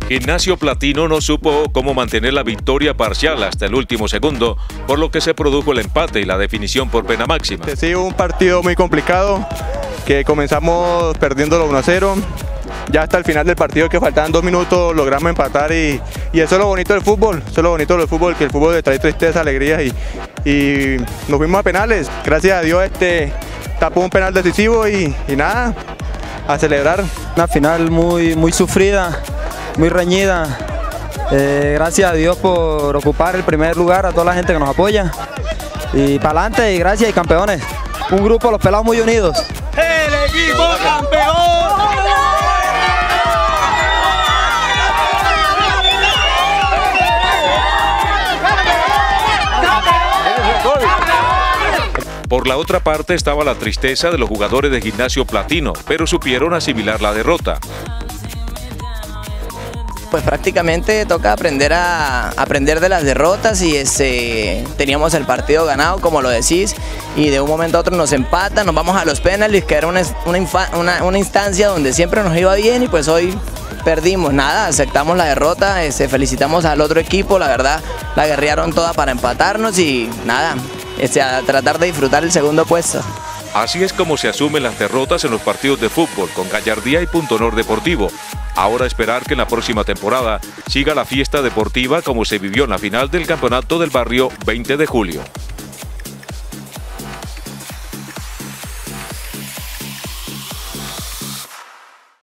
Gimnasio Platino no supo cómo mantener la victoria parcial hasta el último segundo, por lo que se produjo el empate y la definición por pena máxima. Sí, un partido muy complicado, que comenzamos perdiéndolo 1-0. Ya hasta el final del partido, que faltaban 2 minutos, logramos empatar y eso es lo bonito del fútbol. Eso es lo bonito del fútbol, que el fútbol le trae tristeza, alegría y nos fuimos a penales. Gracias a Dios tapó un penal decisivo y nada, a celebrar. Una final muy sufrida, muy reñida. Gracias a Dios por ocupar el primer lugar, a toda la gente que nos apoya. Y para adelante, y gracias, y campeones. Un grupo, los pelados muy unidos. ¡El equipo campeón! Por la otra parte estaba la tristeza de los jugadores de Gimnasio Platino, pero supieron asimilar la derrota. Pues prácticamente toca aprender de las derrotas y teníamos el partido ganado, como lo decís, y de un momento a otro nos empatan, nos vamos a los penales, que era una instancia donde siempre nos iba bien y pues hoy perdimos. Nada, aceptamos la derrota, felicitamos al otro equipo, la verdad la guerrearon toda para empatarnos y nada, a tratar de disfrutar el segundo puesto. Así es como se asumen las derrotas en los partidos de fútbol, con gallardía y punto honor deportivo. Ahora esperar que en la próxima temporada siga la fiesta deportiva como se vivió en la final del Campeonato del Barrio 20 de julio.